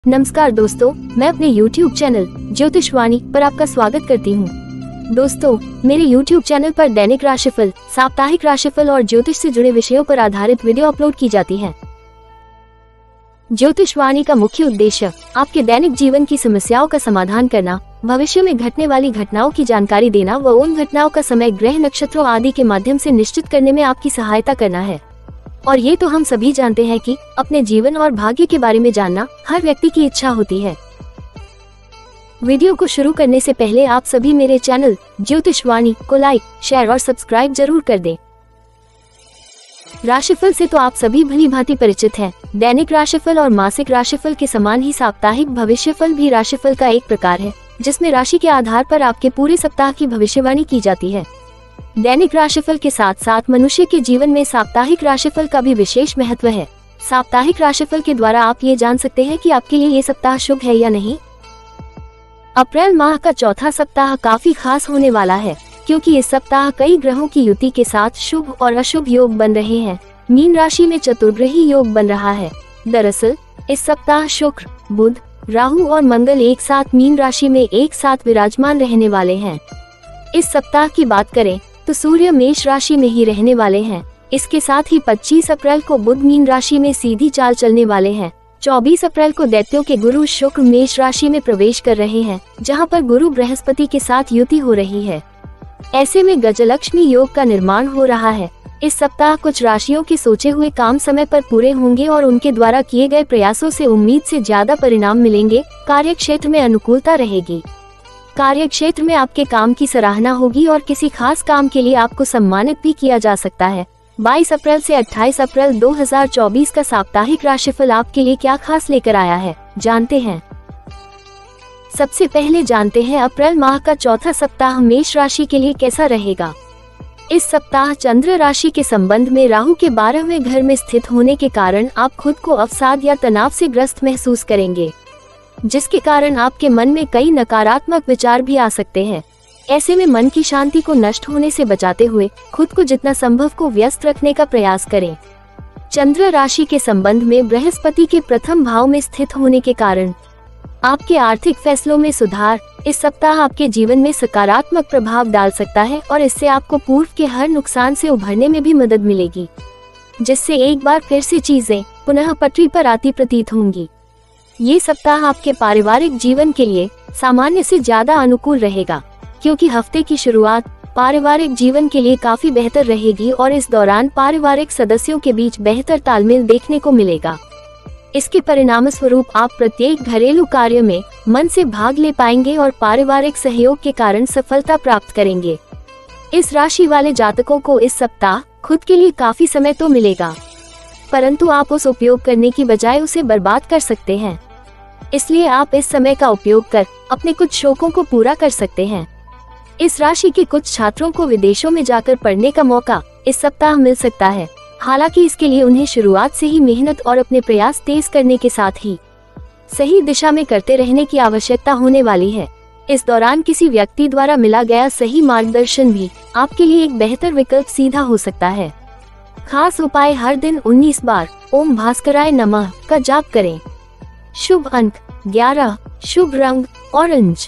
नमस्कार दोस्तों, मैं अपने YouTube चैनल ज्योतिषवाणी पर आपका स्वागत करती हूँ। दोस्तों, मेरे YouTube चैनल पर दैनिक राशिफल, साप्ताहिक राशिफल और ज्योतिष से जुड़े विषयों पर आधारित वीडियो अपलोड की जाती है। ज्योतिषवाणी का मुख्य उद्देश्य आपके दैनिक जीवन की समस्याओं का समाधान करना, भविष्य में घटने वाली घटनाओं की जानकारी देना व उन घटनाओं का समय, ग्रह, नक्षत्रों आदि के माध्यम से निश्चित करने में आपकी सहायता करना है। और ये तो हम सभी जानते हैं कि अपने जीवन और भाग्य के बारे में जानना हर व्यक्ति की इच्छा होती है। वीडियो को शुरू करने से पहले आप सभी मेरे चैनल ज्योतिषवाणी को लाइक, शेयर और सब्सक्राइब जरूर कर दें। राशिफल से तो आप सभी भली भांति परिचित हैं। दैनिक राशिफल और मासिक राशिफल के समान ही साप्ताहिक भविष्यफल भी राशिफल का एक प्रकार है, जिसमें राशि के आधार पर आपके पूरे सप्ताह की भविष्यवाणी की जाती है। दैनिक राशिफल के साथ साथ मनुष्य के जीवन में साप्ताहिक राशिफल का भी विशेष महत्व है। साप्ताहिक राशिफल के द्वारा आप ये जान सकते हैं कि आपके लिए ये सप्ताह शुभ है या नहीं। अप्रैल माह का चौथा सप्ताह काफी खास होने वाला है, क्योंकि इस सप्ताह कई ग्रहों की युति के साथ शुभ और अशुभ योग बन रहे हैं। मीन राशि में चतुर्ग्रही योग बन रहा है। दरअसल इस सप्ताह शुक्र, बुध, राहु और मंगल एक साथ मीन राशि में एक साथ विराजमान रहने वाले हैं। इस सप्ताह की बात करें तो सूर्य मेष राशि में ही रहने वाले हैं। इसके साथ ही 25 अप्रैल को बुध मीन राशि में सीधी चाल चलने वाले हैं। 24 अप्रैल को दैत्यों के गुरु शुक्र मेष राशि में प्रवेश कर रहे हैं, जहां पर गुरु बृहस्पति के साथ युति हो रही है। ऐसे में गजलक्ष्मी योग का निर्माण हो रहा है। इस सप्ताह कुछ राशियों के सोचे हुए काम समय पर पूरे होंगे और उनके द्वारा किए गए प्रयासों से उम्मीद से ज्यादा परिणाम मिलेंगे। कार्य क्षेत्र में अनुकूलता रहेगी। कार्य क्षेत्र में आपके काम की सराहना होगी और किसी खास काम के लिए आपको सम्मानित भी किया जा सकता है। 22 अप्रैल से 28 अप्रैल 2024 का साप्ताहिक राशिफल आपके लिए क्या खास लेकर आया है, जानते हैं। सबसे पहले जानते हैं अप्रैल माह का चौथा सप्ताह मेष राशि के लिए कैसा रहेगा। इस सप्ताह चंद्र राशि के संबंध में राहु के 12वें घर में स्थित होने के कारण आप खुद को अवसाद या तनाव से ग्रस्त महसूस करेंगे, जिसके कारण आपके मन में कई नकारात्मक विचार भी आ सकते हैं। ऐसे में मन की शांति को नष्ट होने से बचाते हुए खुद को जितना संभव को व्यस्त रखने का प्रयास करें। चंद्र राशि के संबंध में बृहस्पति के प्रथम भाव में स्थित होने के कारण आपके आर्थिक फैसलों में सुधार इस सप्ताह आपके जीवन में सकारात्मक प्रभाव डाल सकता है और इससे आपको पूर्व के हर नुकसान से उभरने में भी मदद मिलेगी, जिससे एक बार फिर से चीजें पुनः पटरी पर आती प्रतीत होंगी। ये सप्ताह आपके पारिवारिक जीवन के लिए सामान्य से ज्यादा अनुकूल रहेगा, क्योंकि हफ्ते की शुरुआत पारिवारिक जीवन के लिए काफी बेहतर रहेगी और इस दौरान पारिवारिक सदस्यों के बीच बेहतर तालमेल देखने को मिलेगा। इसके परिणाम स्वरूप आप प्रत्येक घरेलू कार्य में मन से भाग ले पाएंगे और पारिवारिक सहयोग के कारण सफलता प्राप्त करेंगे। इस राशि वाले जातकों को इस सप्ताह खुद के लिए काफी समय तो मिलेगा, परंतु आप उस उपयोग करने की बजाय उसे बर्बाद कर सकते हैं। इसलिए आप इस समय का उपयोग कर अपने कुछ शौकों को पूरा कर सकते हैं। इस राशि के कुछ छात्रों को विदेशों में जाकर पढ़ने का मौका इस सप्ताह मिल सकता है। हालांकि इसके लिए उन्हें शुरुआत से ही मेहनत और अपने प्रयास तेज करने के साथ ही सही दिशा में करते रहने की आवश्यकता होने वाली है। इस दौरान किसी व्यक्ति द्वारा मिला गया सही मार्गदर्शन भी आपके लिए एक बेहतर विकल्प सीधा हो सकता है। खास उपाय, हर दिन 19 बार ओम भास्कराय नमः का जाप करें। शुभ अंक 11, शुभ रंग ऑरेंज।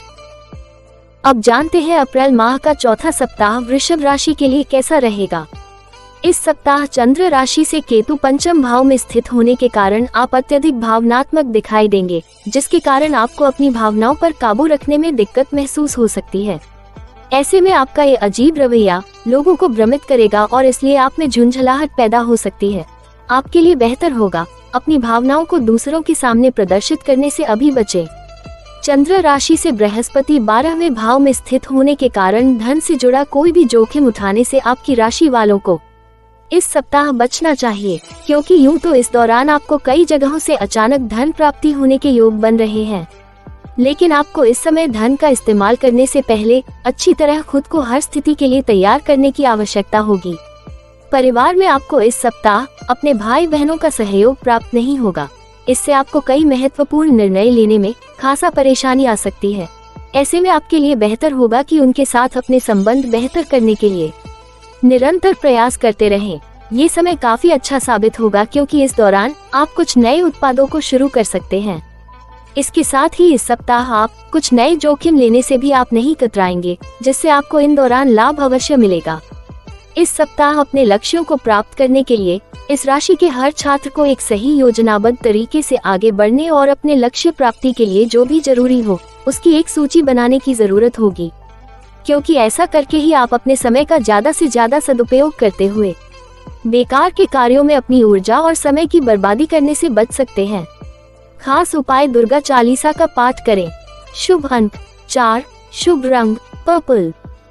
अब जानते हैं अप्रैल माह का चौथा सप्ताह वृषभ राशि के लिए कैसा रहेगा। इस सप्ताह चंद्र राशि से केतु पंचम भाव में स्थित होने के कारण आप अत्यधिक भावनात्मक दिखाई देंगे, जिसके कारण आपको अपनी भावनाओं पर काबू रखने में दिक्कत महसूस हो सकती है। ऐसे में आपका ये अजीब रवैया लोगों को भ्रमित करेगा और इसलिए आप में झुंझलाहट पैदा हो सकती है। आपके लिए बेहतर होगा अपनी भावनाओं को दूसरों के सामने प्रदर्शित करने से अभी बचें। चंद्र राशि से बृहस्पति 12वें भाव में स्थित होने के कारण धन से जुड़ा कोई भी जोखिम उठाने से आपकी राशि वालों को इस सप्ताह बचना चाहिए, क्योंकि यूं तो इस दौरान आपको कई जगहों से अचानक धन प्राप्ति होने के योग बन रहे हैं, लेकिन आपको इस समय धन का इस्तेमाल करने से पहले अच्छी तरह खुद को हर स्थिति के लिए तैयार करने की आवश्यकता होगी। परिवार में आपको इस सप्ताह अपने भाई बहनों का सहयोग प्राप्त नहीं होगा। इससे आपको कई महत्वपूर्ण निर्णय लेने में खासा परेशानी आ सकती है। ऐसे में आपके लिए बेहतर होगा कि उनके साथ अपने संबंध बेहतर करने के लिए निरंतर प्रयास करते रहें। ये समय काफी अच्छा साबित होगा, क्योंकि इस दौरान आप कुछ नए उत्पादों को शुरू कर सकते हैं। इसके साथ ही इस सप्ताह आप कुछ नए जोखिम लेने से भी आप नहीं कतराएंगे, जिससे आपको इन दौरान लाभ अवश्य मिलेगा। इस सप्ताह अपने लक्ष्यों को प्राप्त करने के लिए इस राशि के हर छात्र को एक सही योजनाबद्ध तरीके से आगे बढ़ने और अपने लक्ष्य प्राप्ति के लिए जो भी जरूरी हो उसकी एक सूची बनाने की जरूरत होगी, क्योंकि ऐसा करके ही आप अपने समय का ज्यादा से ज्यादा सदुपयोग करते हुए बेकार के कार्यों में अपनी ऊर्जा और समय की बर्बादी करने से बच सकते हैं। खास उपाय, दुर्गा चालीसा का पाठ करें। शुभ अंक 4, शुभ रंग पर्पल।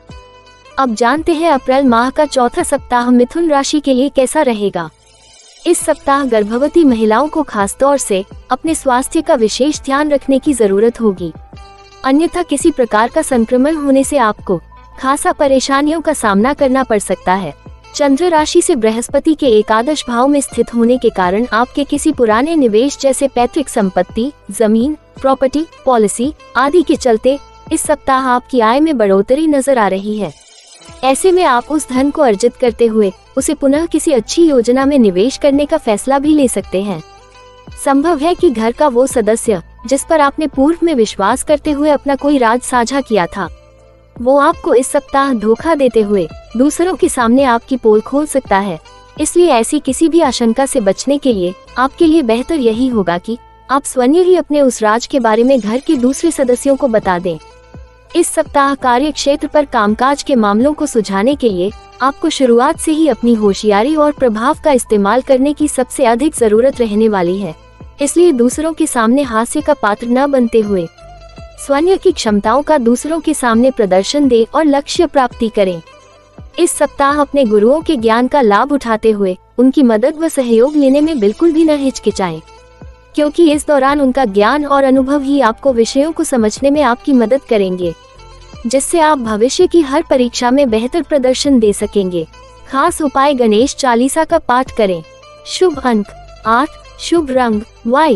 अब जानते हैं अप्रैल माह का चौथा सप्ताह मिथुन राशि के लिए कैसा रहेगा। इस सप्ताह गर्भवती महिलाओं को खास तौर से अपने स्वास्थ्य का विशेष ध्यान रखने की जरूरत होगी, अन्यथा किसी प्रकार का संक्रमण होने से आपको खासा परेशानियों का सामना करना पड़ सकता है। चंद्र राशि से बृहस्पति के एकादश भाव में स्थित होने के कारण आपके किसी पुराने निवेश जैसे पैतृक संपत्ति, जमीन, प्रॉपर्टी, पॉलिसी आदि के चलते इस सप्ताह आपकी आय में बढ़ोतरी नजर आ रही है। ऐसे में आप उस धन को अर्जित करते हुए उसे पुनः किसी अच्छी योजना में निवेश करने का फैसला भी ले सकते हैं। संभव है कि घर का वो सदस्य जिस पर आपने पूर्व में विश्वास करते हुए अपना कोई राज साझा किया था, वो आपको इस सप्ताह धोखा देते हुए दूसरों के सामने आपकी पोल खोल सकता है। इसलिए ऐसी किसी भी आशंका से बचने के लिए आपके लिए बेहतर यही होगा कि आप स्वयं ही अपने उस राज के बारे में घर के दूसरे सदस्यों को बता दें। इस सप्ताह कार्य क्षेत्र पर कामकाज के मामलों को सुलझाने के लिए आपको शुरुआत से ही अपनी होशियारी और प्रभाव का इस्तेमाल करने की सबसे अधिक जरूरत रहने वाली है। इसलिए दूसरों के सामने हास्य का पात्र न बनते हुए स्वयं की क्षमताओं का दूसरों के सामने प्रदर्शन दें और लक्ष्य प्राप्ति करें। इस सप्ताह अपने गुरुओं के ज्ञान का लाभ उठाते हुए उनकी मदद व सहयोग लेने में बिल्कुल भी न हिचकिचाएं, क्योंकि इस दौरान उनका ज्ञान और अनुभव ही आपको विषयों को समझने में आपकी मदद करेंगे, जिससे आप भविष्य की हर परीक्षा में बेहतर प्रदर्शन दे सकेंगे। खास उपाय, गणेश चालीसा का पाठ करें। शुभ अंक 8, शुभ रंग व्हाइट।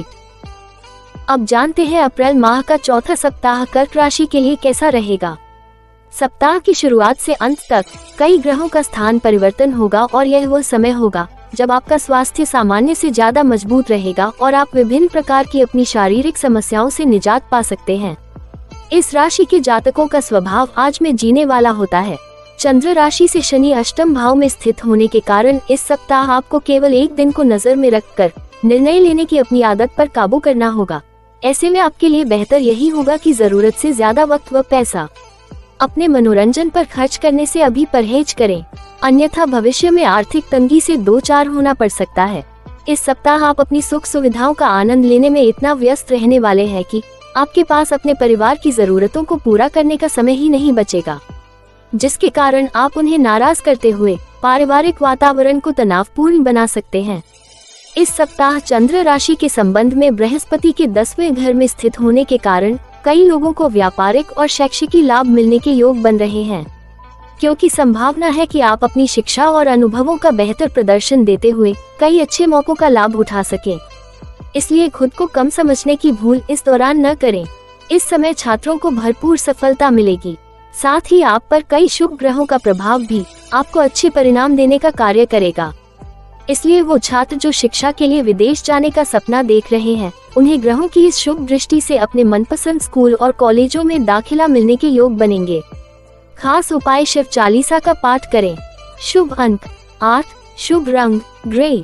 अब जानते हैं अप्रैल माह का चौथा सप्ताह कर्क राशि के लिए कैसा रहेगा। सप्ताह की शुरुआत से अंत तक कई ग्रहों का स्थान परिवर्तन होगा और यह वह समय होगा जब आपका स्वास्थ्य सामान्य से ज्यादा मजबूत रहेगा और आप विभिन्न प्रकार की अपनी शारीरिक समस्याओं से निजात पा सकते हैं। इस राशि के जातकों का स्वभाव आज में जीने वाला होता है। चंद्र राशि से शनि अष्टम भाव में स्थित होने के कारण इस सप्ताह आपको केवल एक दिन को नजर में रखकर निर्णय लेने की अपनी आदत पर काबू करना होगा। ऐसे में आपके लिए बेहतर यही होगा कि जरूरत से ज्यादा वक्त व पैसा अपने मनोरंजन पर खर्च करने से अभी परहेज करें, अन्यथा भविष्य में आर्थिक तंगी से दो चार होना पड़ सकता है। इस सप्ताह आप अपनी सुख सुविधाओं का आनंद लेने में इतना व्यस्त रहने वाले हैं कि आपके पास अपने परिवार की जरूरतों को पूरा करने का समय ही नहीं बचेगा, जिसके कारण आप उन्हें नाराज करते हुए पारिवारिक वातावरण को तनावपूर्ण बना सकते हैं। इस सप्ताह चंद्र राशि के संबंध में बृहस्पति के 10वें घर में स्थित होने के कारण कई लोगों को व्यापारिक और शैक्षिक लाभ मिलने के योग बन रहे हैं, क्योंकि संभावना है कि आप अपनी शिक्षा और अनुभवों का बेहतर प्रदर्शन देते हुए कई अच्छे मौकों का लाभ उठा सकें। इसलिए खुद को कम समझने की भूल इस दौरान न करें। इस समय छात्रों को भरपूर सफलता मिलेगी। साथ ही आप पर कई शुभ ग्रहों का प्रभाव भी आपको अच्छे परिणाम देने का कार्य करेगा। इसलिए वो छात्र जो शिक्षा के लिए विदेश जाने का सपना देख रहे हैं, उन्हें ग्रहों की इस शुभ दृष्टि से अपने मनपसंद स्कूल और कॉलेजों में दाखिला मिलने के योग बनेंगे। खास उपाय, शिव चालीसा का पाठ करें। शुभ अंक 8, शुभ रंग grey.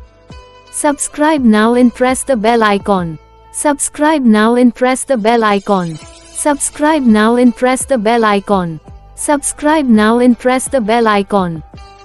Subscribe now and press the bell icon. Subscribe now and press the bell icon. Subscribe now and press the bell icon. Subscribe now and press the bell icon.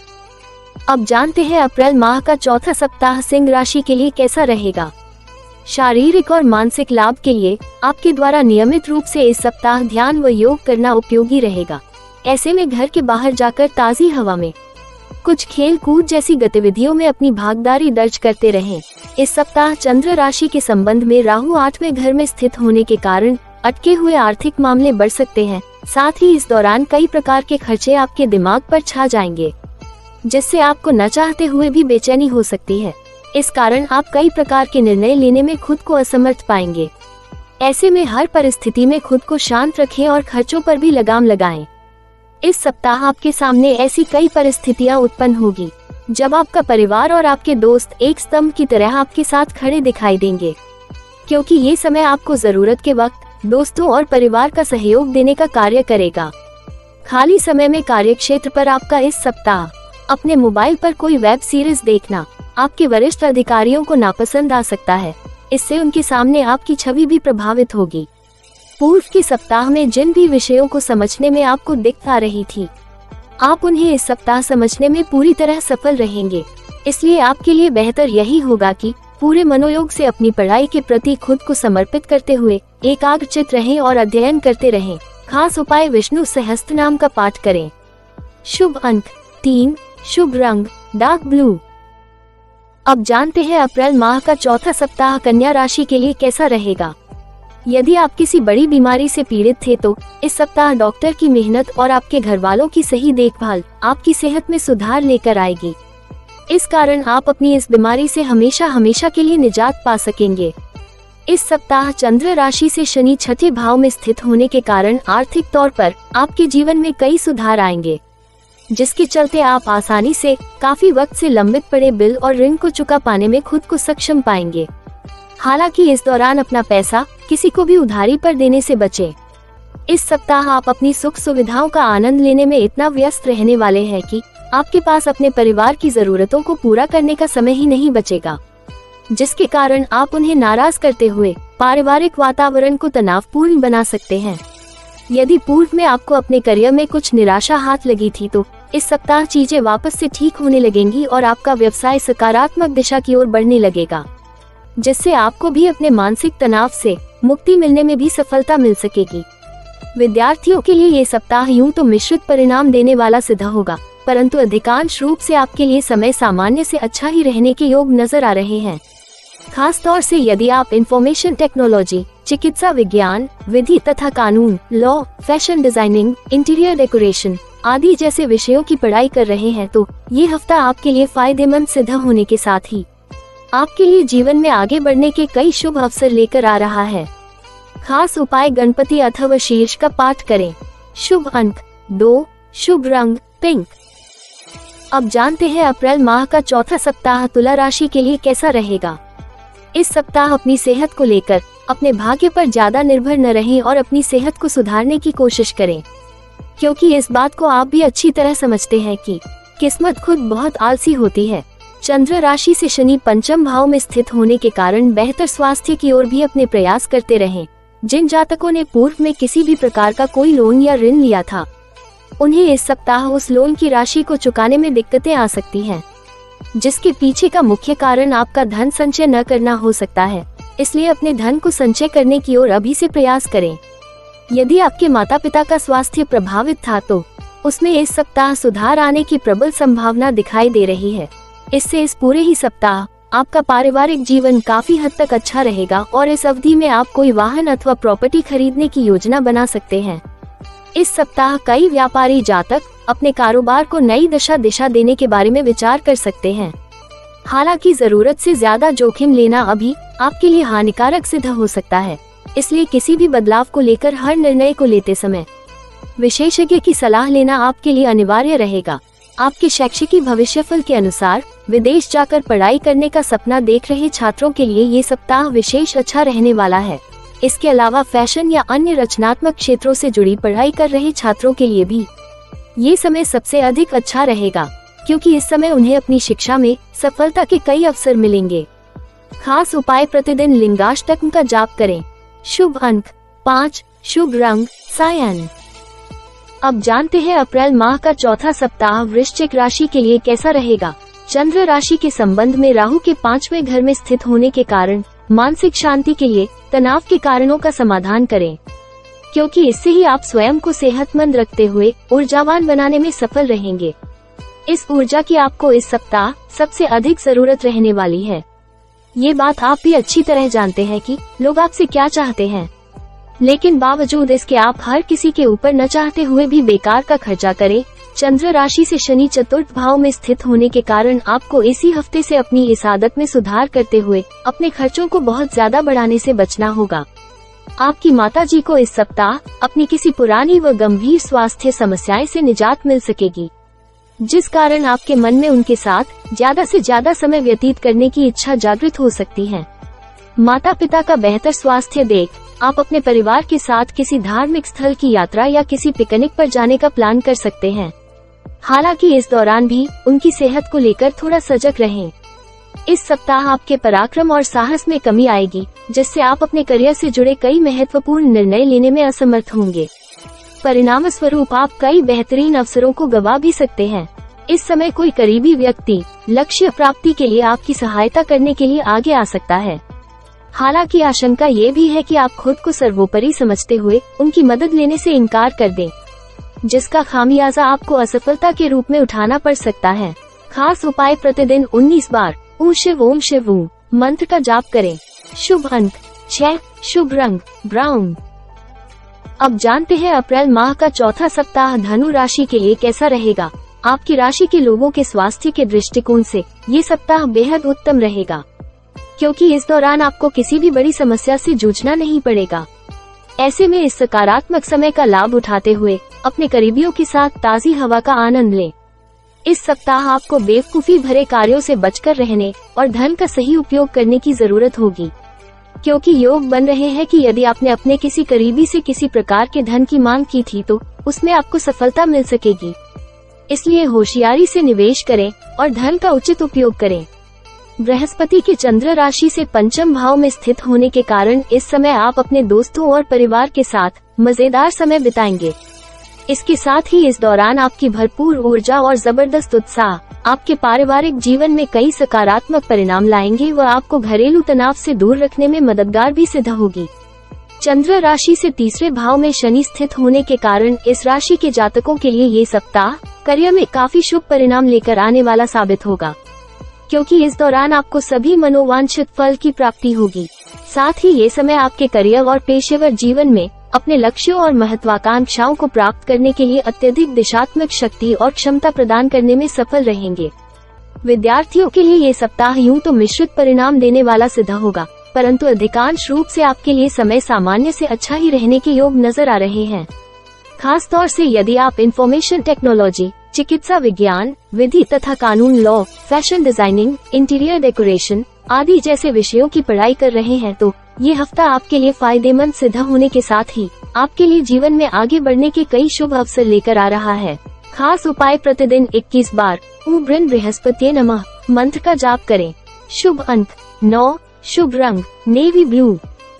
अब जानते हैं अप्रैल माह का चौथा सप्ताह सिंह राशि के लिए कैसा रहेगा। शारीरिक और मानसिक लाभ के लिए आपके द्वारा नियमित रूप से इस सप्ताह ध्यान व योग करना उपयोगी रहेगा। ऐसे में घर के बाहर जाकर ताज़ी हवा में कुछ खेल कूद जैसी गतिविधियों में अपनी भागीदारी दर्ज करते रहें। इस सप्ताह चंद्र राशि के संबंध में राहु 8वें घर में स्थित होने के कारण अटके हुए आर्थिक मामले बढ़ सकते हैं। साथ ही इस दौरान कई प्रकार के खर्चे आपके दिमाग पर छा जाएंगे, जिससे आपको न चाहते हुए भी बेचैनी हो सकती है। इस कारण आप कई प्रकार के निर्णय लेने में खुद को असमर्थ पाएंगे। ऐसे में हर परिस्थिति में खुद को शांत रखें और खर्चों पर भी लगाम लगाएं। इस सप्ताह आपके सामने ऐसी कई परिस्थितियां उत्पन्न होगी जब आपका परिवार और आपके दोस्त एक स्तंभ की तरह आपके साथ खड़े दिखाई देंगे, क्योंकि ये समय आपको जरूरत के वक्त दोस्तों और परिवार का सहयोग देने का कार्य करेगा। खाली समय में कार्यक्षेत्र पर आपका इस सप्ताह। अपने मोबाइल पर कोई वेब सीरीज देखना आपके वरिष्ठ अधिकारियों को नापसंद आ सकता है। इससे उनके सामने आपकी छवि भी प्रभावित होगी। पूर्व के सप्ताह में जिन भी विषयों को समझने में आपको दिक्कत आ रही थी, आप उन्हें इस सप्ताह समझने में पूरी तरह सफल रहेंगे। इसलिए आपके लिए बेहतर यही होगा कि पूरे मनोयोग से अपनी पढ़ाई के प्रति खुद को समर्पित करते हुए एकाग्रचित रहें और अध्ययन करते रहें। खास उपाय, विष्णु सहस्त्रनाम का पाठ करें। शुभ अंक 3, शुभ रंग डार्क ब्लू। अब जानते हैं अप्रैल माह का चौथा सप्ताह कन्या राशि के लिए कैसा रहेगा। यदि आप किसी बड़ी बीमारी से पीड़ित थे तो इस सप्ताह डॉक्टर की मेहनत और आपके घर वालों की सही देखभाल आपकी सेहत में सुधार लेकर आएगी। इस कारण आप अपनी इस बीमारी से हमेशा हमेशा के लिए निजात पा सकेंगे। इस सप्ताह चंद्र राशि से शनि छठे भाव में स्थित होने के कारण आर्थिक तौर पर आपके जीवन में कई सुधार आएंगे, जिसके चलते आप आसानी से काफी वक्त से लंबित पड़े बिल और ऋण को चुका पाने में खुद को सक्षम पाएंगे। हालांकि इस दौरान अपना पैसा किसी को भी उधारी पर देने से बचें। इस सप्ताह आप अपनी सुख सुविधाओं का आनंद लेने में इतना व्यस्त रहने वाले हैं कि आपके पास अपने परिवार की जरूरतों को पूरा करने का समय ही नहीं बचेगा, जिसके कारण आप उन्हें नाराज करते हुए पारिवारिक वातावरण को तनावपूर्ण बना सकते हैं। यदि पूर्व में आपको अपने करियर में कुछ निराशा हाथ लगी थी तो इस सप्ताह चीजें वापस से ठीक होने लगेंगी और आपका व्यवसाय सकारात्मक दिशा की ओर बढ़ने लगेगा, जिससे आपको भी अपने मानसिक तनाव से मुक्ति मिलने में भी सफलता मिल सकेगी। विद्यार्थियों के लिए ये सप्ताह यूं तो मिश्रित परिणाम देने वाला सिद्ध होगा, परंतु अधिकांश रूप से आपके लिए समय सामान्य से अच्छा ही रहने के योग नजर आ रहे हैं। खास तौर से यदि आप इंफॉर्मेशन टेक्नोलॉजी, चिकित्सा विज्ञान, विधि तथा कानून, law, fashion designing, interior decoration आदि जैसे विषयों की पढ़ाई कर रहे हैं तो ये हफ्ता आपके लिए फायदेमंद सिद्ध होने के साथ ही आपके लिए जीवन में आगे बढ़ने के कई शुभ अवसर लेकर आ रहा है। खास उपाय, गणपति अथवा शीर्ष का पाठ करें। शुभ अंक 2, शुभ रंग पिंक। अब जानते हैं अप्रैल माह का चौथा सप्ताह तुला राशि के लिए कैसा रहेगा। इस सप्ताह अपनी सेहत को लेकर अपने भाग्य पर ज्यादा निर्भर न रहें और अपनी सेहत को सुधारने की कोशिश करें, क्योंकि इस बात को आप भी अच्छी तरह समझते हैं कि किस्मत खुद बहुत आलसी होती है। चंद्र राशि से शनि पंचम भाव में स्थित होने के कारण बेहतर स्वास्थ्य की ओर भी अपने प्रयास करते रहें। जिन जातकों ने पूर्व में किसी भी प्रकार का कोई लोन या ऋण लिया था, उन्हें इस सप्ताह उस लोन की राशि को चुकाने में दिक्कतें आ सकती हैं, जिसके पीछे का मुख्य कारण आपका धन संचय न करना हो सकता है। इसलिए अपने धन को संचय करने की ओर अभी से प्रयास करें। यदि आपके माता पिता का स्वास्थ्य प्रभावित था तो उसमें इस सप्ताह सुधार आने की प्रबल संभावना दिखाई दे रही है। इससे इस पूरे ही सप्ताह आपका पारिवारिक जीवन काफी हद तक अच्छा रहेगा और इस अवधि में आप कोई वाहन अथवा प्रॉपर्टी खरीदने की योजना बना सकते हैं। इस सप्ताह कई व्यापारी जातक अपने कारोबार को नई दिशा देने के बारे में विचार कर सकते हैं। हालांकि जरूरत से ज्यादा जोखिम लेना अभी आपके लिए हानिकारक सिद्ध हो सकता है, इसलिए किसी भी बदलाव को लेकर हर निर्णय को लेते समय विशेषज्ञ की सलाह लेना आपके लिए अनिवार्य रहेगा। आपके शैक्षिक भविष्यफल के अनुसार विदेश जाकर पढ़ाई करने का सपना देख रहे छात्रों के लिए ये सप्ताह विशेष अच्छा रहने वाला है। इसके अलावा फैशन या अन्य रचनात्मक क्षेत्रों से जुड़ी पढ़ाई कर रहे छात्रों के लिए भी ये समय सबसे अधिक अच्छा रहेगा, क्योंकि इस समय उन्हें अपनी शिक्षा में सफलता के कई अवसर मिलेंगे। खास उपाय, प्रतिदिन लिंगाष्टकम का जाप करें। शुभ अंक 5, शुभ रंग सायन। अब जानते हैं अप्रैल माह का चौथा सप्ताह वृश्चिक राशि के लिए कैसा रहेगा। चंद्र राशि के संबंध में राहु के 5वें घर में स्थित होने के कारण मानसिक शांति के लिए तनाव के कारणों का समाधान करें, क्योंकि इससे ही आप स्वयं को सेहतमंद रखते हुए ऊर्जावान बनाने में सफल रहेंगे। इस ऊर्जा की आपको इस सप्ताह सबसे अधिक जरूरत रहने वाली है। ये बात आप भी अच्छी तरह जानते हैं कि लोग आपसे क्या चाहते हैं, लेकिन बावजूद इसके आप हर किसी के ऊपर न चाहते हुए भी बेकार का खर्चा करें। चंद्र राशि से शनि चतुर्थ भाव में स्थित होने के कारण आपको इसी हफ्ते से अपनी इस आदत में सुधार करते हुए अपने खर्चों को बहुत ज्यादा बढ़ाने से बचना होगा। आपकी माताजी को इस सप्ताह अपनी किसी पुरानी व गंभीर स्वास्थ्य समस्याएं से निजात मिल सकेगी, जिस कारण आपके मन में उनके साथ ज्यादा से ज्यादा समय व्यतीत करने की इच्छा जागृत हो सकती है। माता पिता का बेहतर स्वास्थ्य देख आप अपने परिवार के साथ किसी धार्मिक स्थल की यात्रा या किसी पिकनिक पर जाने का प्लान कर सकते हैं। हालांकि इस दौरान भी उनकी सेहत को लेकर थोड़ा सजग रहें। इस सप्ताह आपके पराक्रम और साहस में कमी आएगी, जिससे आप अपने करियर से जुड़े कई महत्वपूर्ण निर्णय लेने में असमर्थ होंगे। परिणाम स्वरूप आप कई बेहतरीन अवसरों को गंवा भी सकते हैं। इस समय कोई करीबी व्यक्ति लक्ष्य प्राप्ति के लिए आपकी सहायता करने के लिए आगे आ सकता है। हालांकि आशंका ये भी है कि आप खुद को सर्वोपरि समझते हुए उनकी मदद लेने से इनकार कर दें, जिसका खामियाजा आपको असफलता के रूप में उठाना पड़ सकता है। खास उपाय, प्रतिदिन 19 बार ओम शिव ॐ मंत्र का जाप करें। शुभ अंक 6, शुभ रंग ब्राउन। अब जानते हैं अप्रैल माह का चौथा सप्ताह धनु राशि के लिए कैसा रहेगा। आपकी राशि के लोगों के स्वास्थ्य के दृष्टिकोण से ये सप्ताह बेहद उत्तम रहेगा, क्योंकि इस दौरान आपको किसी भी बड़ी समस्या से जूझना नहीं पड़ेगा। ऐसे में इस सकारात्मक समय का लाभ उठाते हुए अपने करीबियों के साथ ताज़ी हवा का आनंद लें। इस सप्ताह आपको बेवकूफी भरे कार्यों से बचकर रहने और धन का सही उपयोग करने की जरूरत होगी, क्योंकि योग बन रहे हैं कि यदि आपने अपने किसी करीबी से किसी प्रकार के धन की मांग की थी तो उसमें आपको सफलता मिल सकेगी। इसलिए होशियारी से निवेश करें और धन का उचित उपयोग करें। बृहस्पति के चंद्र राशि से पंचम भाव में स्थित होने के कारण इस समय आप अपने दोस्तों और परिवार के साथ मजेदार समय बिताएंगे। इसके साथ ही इस दौरान आपकी भरपूर ऊर्जा और जबरदस्त उत्साह आपके पारिवारिक जीवन में कई सकारात्मक परिणाम लाएंगे व आपको घरेलू तनाव से दूर रखने में मददगार भी सिद्ध होगी। चंद्र राशि से तीसरे भाव में शनि स्थित होने के कारण इस राशि के जातकों के लिए ये सप्ताह करियर में काफी शुभ परिणाम लेकर आने वाला साबित होगा, क्योंकि इस दौरान आपको सभी मनोवांछित फल की प्राप्ति होगी। साथ ही ये समय आपके करियर और पेशेवर जीवन में अपने लक्ष्यों और महत्वाकांक्षाओं को प्राप्त करने के लिए अत्यधिक दिशात्मक शक्ति और क्षमता प्रदान करने में सफल रहेंगे। विद्यार्थियों के लिए ये सप्ताह यूं तो मिश्रित परिणाम देने वाला सिद्ध होगा, परंतु अधिकांश रूप से आपके लिए समय सामान्य से अच्छा ही रहने के योग नजर आ रहे हैं। खास तौर से यदि आप इंफॉर्मेशन टेक्नोलॉजी, चिकित्सा विज्ञान, विधि तथा कानून, law, fashion designing, interior decoration आदि जैसे विषयों की पढ़ाई कर रहे हैं तो ये हफ्ता आपके लिए फायदेमंद सिद्ध होने के साथ ही आपके लिए जीवन में आगे बढ़ने के कई शुभ अवसर लेकर आ रहा है। खास उपाय, प्रतिदिन 21 बार ओम बृहस्पतिये नमः मंत्र का जाप करें। शुभ अंक 9, शुभ रंग नेवी ब्लू।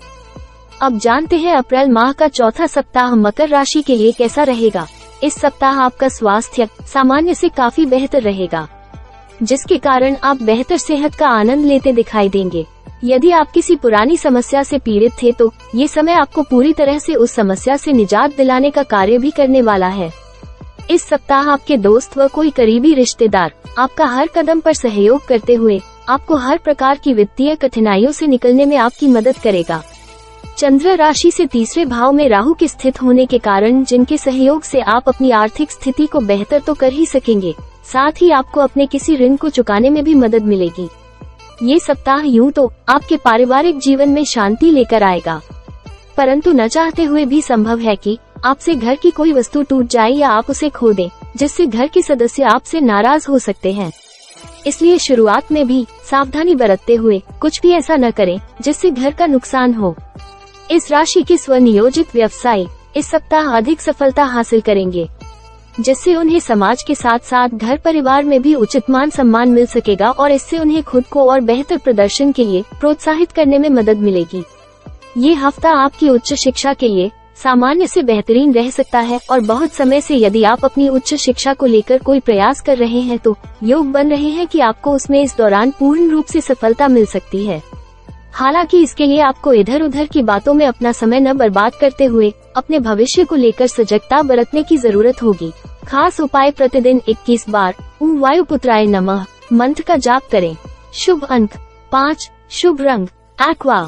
अब जानते हैं अप्रैल माह का चौथा सप्ताह मकर राशि के लिए कैसा रहेगा। इस सप्ताह आपका स्वास्थ्य सामान्य से काफी बेहतर रहेगा, जिसके कारण आप बेहतर सेहत का आनंद लेते दिखाई देंगे। यदि आप किसी पुरानी समस्या से पीड़ित थे तो ये समय आपको पूरी तरह से उस समस्या से निजात दिलाने का कार्य भी करने वाला है। इस सप्ताह आपके दोस्त व कोई करीबी रिश्तेदार आपका हर कदम पर सहयोग करते हुए आपको हर प्रकार की वित्तीय कठिनाइयों से निकलने में आपकी मदद करेगा। चंद्र राशि से तीसरे भाव में राहु के स्थित होने के कारण जिनके सहयोग से आप अपनी आर्थिक स्थिति को बेहतर तो कर ही सकेंगे, साथ ही आपको अपने किसी ऋण को चुकाने में भी मदद मिलेगी। ये सप्ताह यूं तो आपके पारिवारिक जीवन में शांति लेकर आएगा, परंतु न चाहते हुए भी संभव है कि आपसे घर की कोई वस्तु टूट जाए या आप उसे खो दें, जिससे घर के सदस्य आपसे नाराज हो सकते हैं। इसलिए शुरुआत में भी सावधानी बरतते हुए कुछ भी ऐसा न करें जिससे घर का नुकसान हो। इस राशि के स्वनियोजित व्यवसाय इस सप्ताह अधिक सफलता हासिल करेंगे, जिससे उन्हें समाज के साथ साथ घर परिवार में भी उचित मान सम्मान मिल सकेगा और इससे उन्हें खुद को और बेहतर प्रदर्शन के लिए प्रोत्साहित करने में मदद मिलेगी। ये हफ्ता आपकी उच्च शिक्षा के लिए सामान्य से बेहतरीन रह सकता है और बहुत समय से यदि आप अपनी उच्च शिक्षा को लेकर कोई प्रयास कर रहे हैं तो योग बन रहे हैं कि आपको उसमें इस दौरान पूर्ण रूप से सफलता मिल सकती है। हालांकि इसके लिए आपको इधर उधर की बातों में अपना समय न बर्बाद करते हुए अपने भविष्य को लेकर सजगता बरतने की जरूरत होगी। खास उपाय, प्रतिदिन 21 बार ओम वायुपुत्राय नमः मंत्र का जाप करें। शुभ अंक 5, शुभ रंग एक्वा।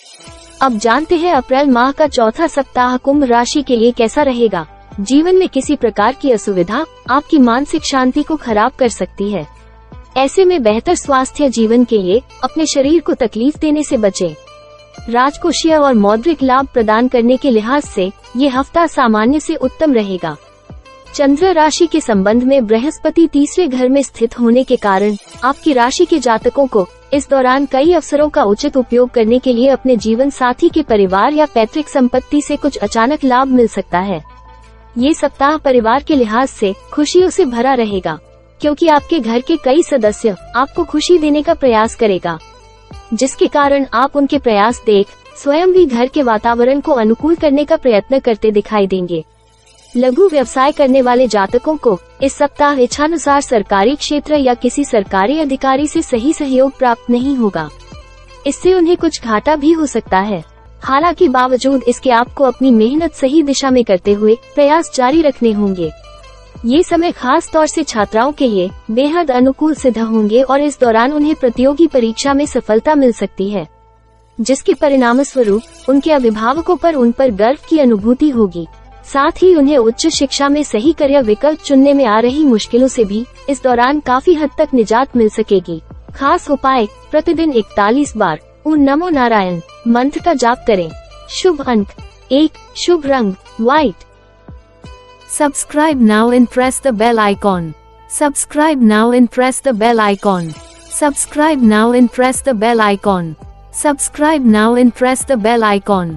अब जानते हैं अप्रैल माह का चौथा सप्ताह कुंभ राशि के लिए कैसा रहेगा। जीवन में किसी प्रकार की असुविधा आपकी मानसिक शांति को खराब कर सकती है। ऐसे में बेहतर स्वास्थ्य जीवन के लिए अपने शरीर को तकलीफ देने से बचें। राजकोषीय और मौद्रिक लाभ प्रदान करने के लिहाज से ये हफ्ता सामान्य से उत्तम रहेगा। चंद्र राशि के संबंध में बृहस्पति तीसरे घर में स्थित होने के कारण आपकी राशि के जातकों को इस दौरान कई अवसरों का उचित उपयोग करने के लिए अपने जीवन साथी के परिवार या पैतृक संपत्ति से कुछ अचानक लाभ मिल सकता है। ये सप्ताह परिवार के लिहाज से खुशियों से भरा रहेगा, क्योंकि आपके घर के कई सदस्य आपको खुशी देने का प्रयास करेगा, जिसके कारण आप उनके प्रयास देख स्वयं भी घर के वातावरण को अनुकूल करने का प्रयत्न करते दिखाई देंगे। लघु व्यवसाय करने वाले जातकों को इस सप्ताह इच्छानुसार सरकारी क्षेत्र या किसी सरकारी अधिकारी से सही सहयोग प्राप्त नहीं होगा। इससे उन्हें कुछ घाटा भी हो सकता है। हालांकि बावजूद इसके आपको अपनी मेहनत सही दिशा में करते हुए प्रयास जारी रखने होंगे। ये समय खास तौर से छात्राओं के लिए बेहद अनुकूल सिद्ध होंगे और इस दौरान उन्हें प्रतियोगी परीक्षा में सफलता मिल सकती है, जिसके परिणाम स्वरूप उनके अभिभावकों पर उन पर गर्व की अनुभूति होगी। साथ ही उन्हें उच्च शिक्षा में सही करियर विकल्प चुनने में आ रही मुश्किलों से भी इस दौरान काफी हद तक निजात मिल सकेगी। खास उपाय, प्रतिदिन 41 बार ओम नमो नारायण मंत्र का जाप करें। शुभ अंक 1, शुभ रंग white. Subscribe now and press the bell icon. Subscribe now and press the bell icon. Subscribe now and press the bell icon. Subscribe now and press the bell icon.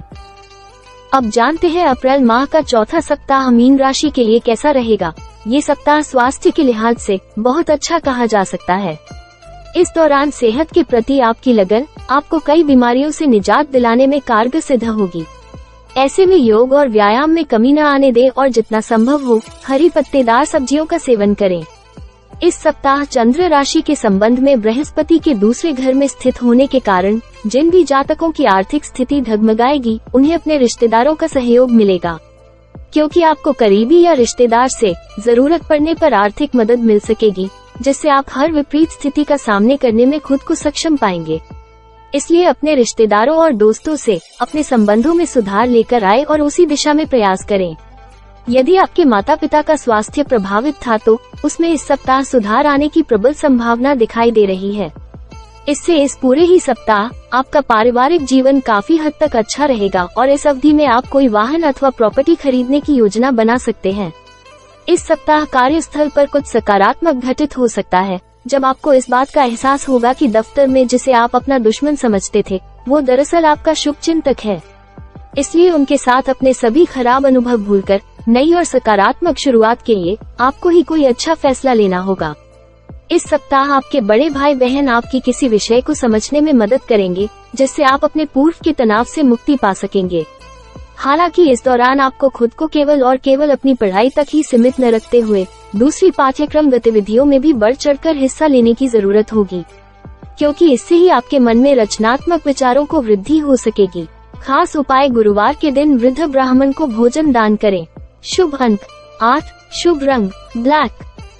अब जानते हैं अप्रैल माह का चौथा सप्ताह मीन राशि के लिए कैसा रहेगा। ये सप्ताह स्वास्थ्य के लिहाज से बहुत अच्छा कहा जा सकता है। इस दौरान सेहत के प्रति आपकी लगन आपको कई बीमारियों से निजात दिलाने में कारगर सिद्ध होगी। ऐसे में योग और व्यायाम में कमी न आने दें और जितना संभव हो हरी पत्तेदार सब्जियों का सेवन करें। इस सप्ताह चंद्र राशि के संबंध में बृहस्पति के दूसरे घर में स्थित होने के कारण जिन भी जातकों की आर्थिक स्थिति डगमगाएगी उन्हें अपने रिश्तेदारों का सहयोग मिलेगा, क्योंकि आपको करीबी या रिश्तेदार से जरूरत पड़ने पर आर्थिक मदद मिल सकेगी, जिससे आप हर विपरीत स्थिति का सामने करने में खुद को सक्षम पाएंगे। इसलिए अपने रिश्तेदारों और दोस्तों से अपने संबंधों में सुधार लेकर आए और उसी दिशा में प्रयास करें। यदि आपके माता पिता का स्वास्थ्य प्रभावित था तो उसमें इस सप्ताह सुधार आने की प्रबल संभावना दिखाई दे रही है। इससे इस पूरे ही सप्ताह आपका पारिवारिक जीवन काफी हद तक अच्छा रहेगा और इस अवधि में आप कोई वाहन अथवा प्रॉपर्टी खरीदने की योजना बना सकते हैं। इस सप्ताह कार्यस्थल पर कुछ सकारात्मक घटित हो सकता है, जब आपको इस बात का एहसास होगा कि दफ्तर में जिसे आप अपना दुश्मन समझते थे वो दरअसल आपका शुभचिंतक है। इसलिए उनके साथ अपने सभी खराब अनुभव भूलकर नई और सकारात्मक शुरुआत के लिए आपको ही कोई अच्छा फैसला लेना होगा। इस सप्ताह आपके बड़े भाई बहन आपकी किसी विषय को समझने में मदद करेंगे, जिससे आप अपने पूर्व के तनाव से मुक्ति पा सकेंगे। हालांकि इस दौरान आपको खुद को केवल और केवल अपनी पढ़ाई तक ही सीमित न रखते हुए दूसरी पाठ्यक्रम गतिविधियों में भी बढ़ चढ़कर हिस्सा लेने की जरूरत होगी, क्योंकि इससे ही आपके मन में रचनात्मक विचारों को वृद्धि हो सकेगी। खास उपाय, गुरुवार के दिन वृद्ध ब्राह्मण को भोजन दान करें। शुभ अंक 8, शुभ रंग ब्लैक।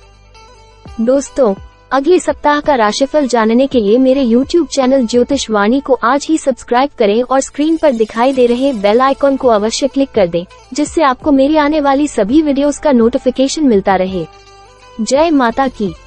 दोस्तों, अगले सप्ताह का राशिफल जानने के लिए मेरे YouTube चैनल ज्योतिष वाणी को आज ही सब्सक्राइब करें और स्क्रीन पर दिखाई दे रहे बेल आइकॉन को अवश्य क्लिक कर दें, जिससे आपको मेरी आने वाली सभी वीडियोस का नोटिफिकेशन मिलता रहे। जय माता की।